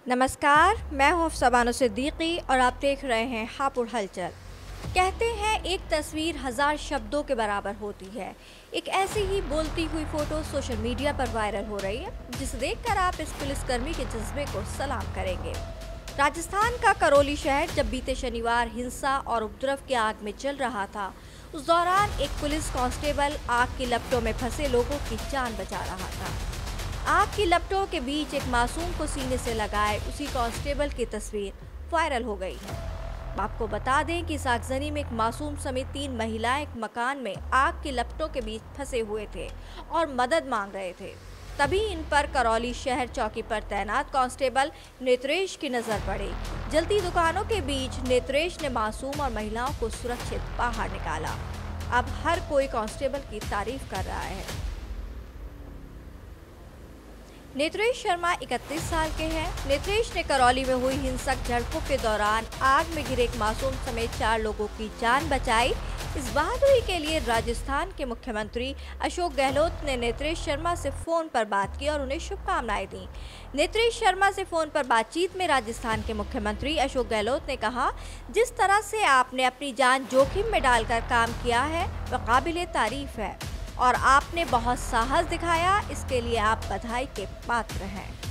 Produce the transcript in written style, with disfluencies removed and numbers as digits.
नमस्कार, मैं हूं अफ़साबानो सिद्दीकी और आप देख रहे हैं हापुड़ हलचल। कहते हैं एक तस्वीर हज़ार शब्दों के बराबर होती है। एक ऐसी ही बोलती हुई फ़ोटो सोशल मीडिया पर वायरल हो रही है, जिसे देखकर आप इस पुलिसकर्मी के जज्बे को सलाम करेंगे। राजस्थान का करौली शहर जब बीते शनिवार हिंसा और उपद्रव की आग में जल रहा था, उस दौरान एक पुलिस कांस्टेबल आग की लपटों में फंसे लोगों की जान बचा रहा था। आग की लपटों के बीच एक मासूम को सीने से लगाए उसी कांस्टेबल की तस्वीर वायरल हो गई है। आपको बता दें कि इस आगजनी में एक मासूम समेत 3 महिलाएं एक मकान में आग की लपटों के बीच फंसे हुए थे और मदद मांग रहे थे। तभी इन पर करौली शहर चौकी पर तैनात कांस्टेबल नेत्रेश की नजर पड़ी। जलती दुकानों के बीच नेत्रेश ने मासूम और महिलाओं को सुरक्षित बाहर निकाला। अब हर कोई कांस्टेबल की तारीफ कर रहा है। नेत्रेश शर्मा 31 साल के हैं। नेत्रेश ने करौली में हुई हिंसक झड़पों के दौरान आग में घिरे एक मासूम समेत 4 लोगों की जान बचाई। इस बहादुरी के लिए राजस्थान के मुख्यमंत्री अशोक गहलोत ने नेत्रेश शर्मा से फोन पर बात की और उन्हें शुभकामनाएं दी। नेत्रेश शर्मा से फोन पर बातचीत में राजस्थान के मुख्यमंत्री अशोक गहलोत ने कहा, जिस तरह से आपने अपनी जान जोखिम में डालकर काम किया है वह काबिले तारीफ है और आपने बहुत साहस दिखाया, इसके लिए आप बधाई के पात्र हैं।